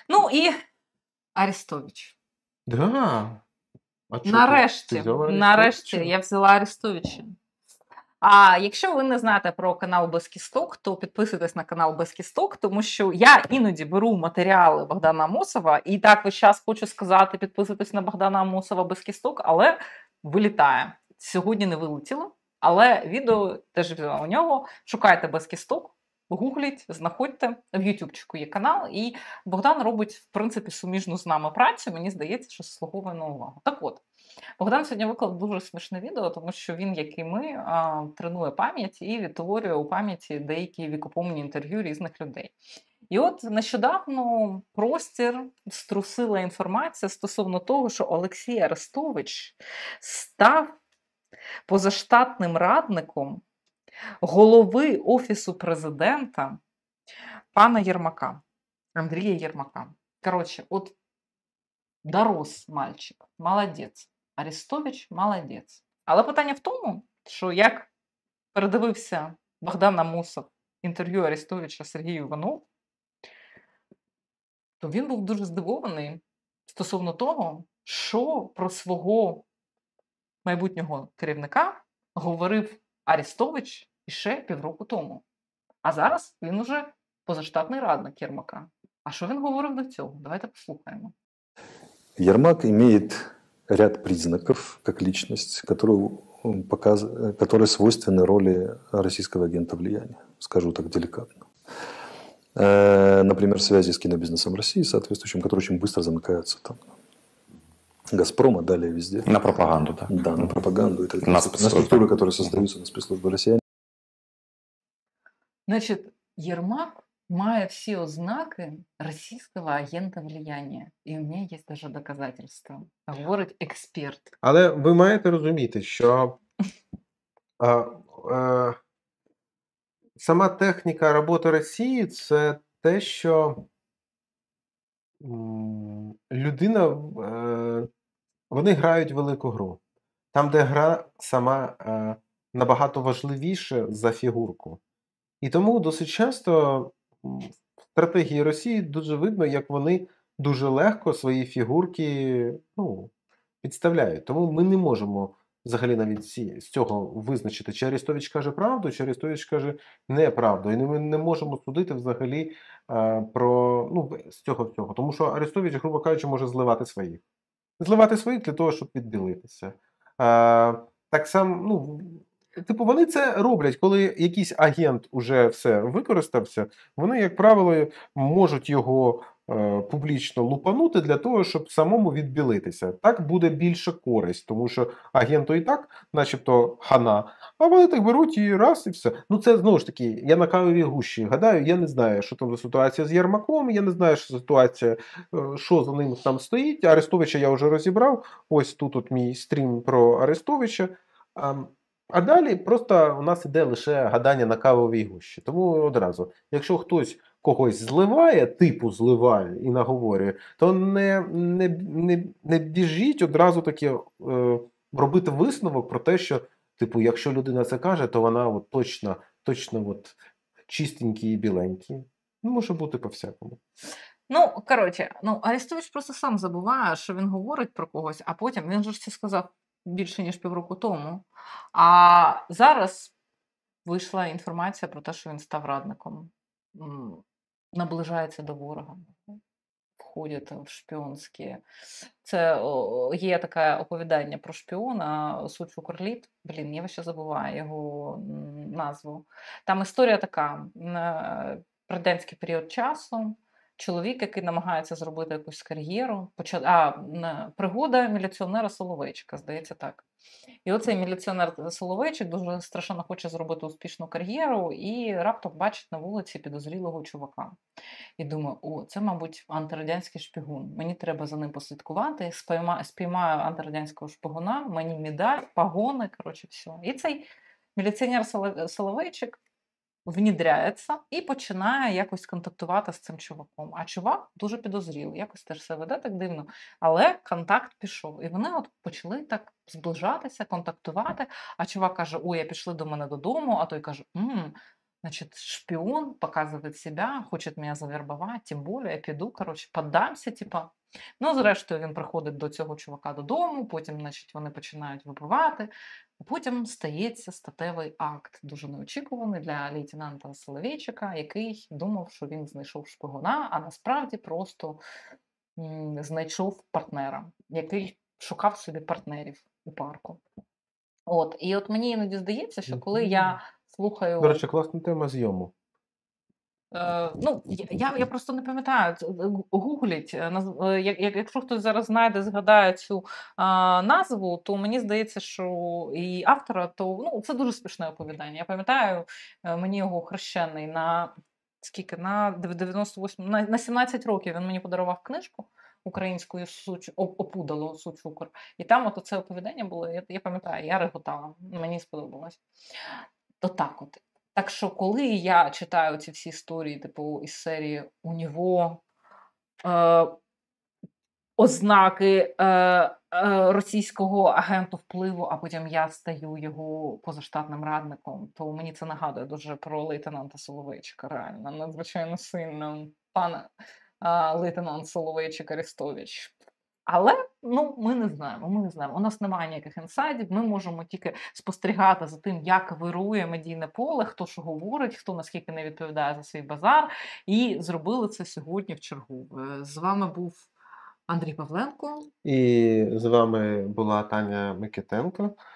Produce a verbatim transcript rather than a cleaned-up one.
Ну і Арестович. Да. А чого ти Нарешті, взяла нарешті Арестовича? я взяла Арестовича. А якщо ви не знаєте про канал Без Кісток, то підписуйтесь на канал Без Кісток, тому що я іноді беру матеріали Богдана Амосова, і так весь час хочу сказати, підписуйтесь на Богдана Амосова Без Кісток, але вилітає. Сьогодні не вилетіло, але відео теж у нього. Шукайте Без Кісток, гугліть, знаходьте. В ютубчику є канал, і Богдан робить, в принципі, суміжну з нами працю. Мені здається, що заслуговує на увагу. Так от, Богдан сьогодні виклав дуже смішне відео, тому що він, як і ми, а, тренує пам'ять і відтворює у пам'яті деякі вікопомні інтерв'ю різних людей. І от нещодавно простір струсила інформація стосовно того, що Олексій Арестович став позаштатним радником голови Офісу президента пана Єрмака, Андрія Єрмака. Коротше, от дорос мальчик, молодець. Арестович молодець. Але питання в тому, що як передивився Богдан Амосов інтерв'ю Арестовича Сергію Іванову, то він був дуже здивований стосовно того, що про свого майбутнього керівника говорив Арестович іще півроку тому. А зараз він уже позаштатний радник Єрмака. А що він говорив до цього? Давайте послухаємо. Ермак имеет ряд признаков как личность, которые, показ... которые свойственны роли российского агента влияния, скажу так деликатно. Например, связи с кинобизнесом России, соответствующим, которые очень быстро замыкаются там. Газпрома, далее везде. На пропаганду, да. Да, на пропаганду. Это на, на структуры, которые создаются на спецслужбы россиян. Значить, Єрмак має всі ознаки російського агента влияння. І у мене є навіть доказательства. Говорить експерт. Але ви маєте розуміти, що а, а, сама техніка роботи Росії – це те, що м, людина, е, вони грають велику гру. Там, де гра сама е, набагато важливіше за фігурку. І тому досить часто в стратегії Росії дуже видно, як вони дуже легко свої фігурки ну, підставляють. Тому ми не можемо взагалі навіть з цього визначити, чи Арестович каже правду, чи Арестович каже неправду. І ми не можемо судити взагалі а, про ну, з цього всього. Тому що Арестович, грубо кажучи, може зливати своїх. Зливати своїх для того, щоб підбілитися. А, так само, ну, типу, вони це роблять, коли якийсь агент уже все використався, вони, як правило, можуть його е, публічно лупанути для того, щоб самому відбілитися. Так буде більша користь, тому що агенту і так, начебто, хана, а вони так беруть і раз, і все. Ну це, знову ж таки, я на кавовій гущі гадаю, я не знаю, що там за ситуація з Єрмаком, я не знаю, що за ситуація, що за ним там стоїть. Арестовича я вже розібрав, ось тут от мій стрім про Арестовича. А далі просто у нас іде лише гадання на кавовій гущі. Тому одразу, якщо хтось когось зливає, типу зливає і наговорює, то не, не, не, не біжіть одразу таки е, робити висновок про те, що, типу, якщо людина це каже, то вона от точно, точно от чистенький і біленький. Ну, може бути по-всякому. Ну, коротше, ну, Арестович просто сам забуває, що він говорить про когось, а потім, він же ж це сказав більше, ніж півроку тому. А зараз вийшла інформація про те, що він став радником. Наближається до ворога. Входять в шпіонські. Це о, є таке оповідання про шпіона Суть Укрліт. Блін, я ще забуваю його назву. Там історія така. На радянський період часу чоловік, який намагається зробити якусь кар'єру, почав... а, пригода міліціонера Соловейчика, здається так. І оцей міліціонер Соловейчик дуже страшенно хоче зробити успішну кар'єру і раптом бачить на вулиці підозрілого чувака. І думає, о, це, мабуть, антирадянський шпигун. Мені треба за ним послідкувати, спіймаю, спіймаю антирадянського шпигуна, мені медаль, погони, коротше, все. І цей міліціонер Соловейчик внідряється і починає якось контактувати з цим чуваком. А чувак дуже підозрілий, якось теж все веде так дивно. Але контакт пішов. І вони от почали так зближатися, контактувати. А чувак каже, ой, я пішли до мене додому, а той каже, мм, значит, шпион, показывает себя, хочет меня завербовать, тим більше я піду, коротше, поддамся, типа. Ну, зрештою, він приходить до цього чувака додому, потім, значить, вони починають випивати, а потім стається статевий акт, дуже неочікуваний для лейтенанта Соловейчика, який думав, що він знайшов шпигуна, а насправді просто м, знайшов партнера, який шукав собі партнерів у парку. От, і от мені іноді здається, що коли Мгм. я До слухаю. речі, класна тема зйому. Е, ну, я, я я просто не пам'ятаю. Це, е, гу- Гугліть. е, наз- е, як- як- Якщо хтось зараз знайде, згадає цю а, назву, то мені здається, що і автора, то ну, це дуже смішне оповідання. Я пам'ятаю, е, мені його хрещений на скільки? На дев- дев'яносто восьмому, на, на сімнадцять років він мені подарував книжку українською «Суч- О- опудало Сучукор. І там от це оповідання було. Я, я пам'ятаю, я реготала. Мені сподобалось. То так от. Так що, коли я читаю ці всі історії, типу, із серії у нього е, ознаки е, е, російського агенту впливу, а потім я стаю його позаштатним радником, то мені це нагадує дуже про лейтенанта Соловейчика, реально, надзвичайно сильно. Пане е, лейтенант Соловейчик Арестович. Але ну, ми не знаємо. Ми не знаємо. У нас немає ніяких інсайдів. Ми можемо тільки спостерігати за тим, як вирує медійне поле, хто що говорить, хто наскільки не відповідає за свій базар. І зробили це сьогодні в чергове. З вами був Андрій Павленко. І з вами була Таня Микитенко.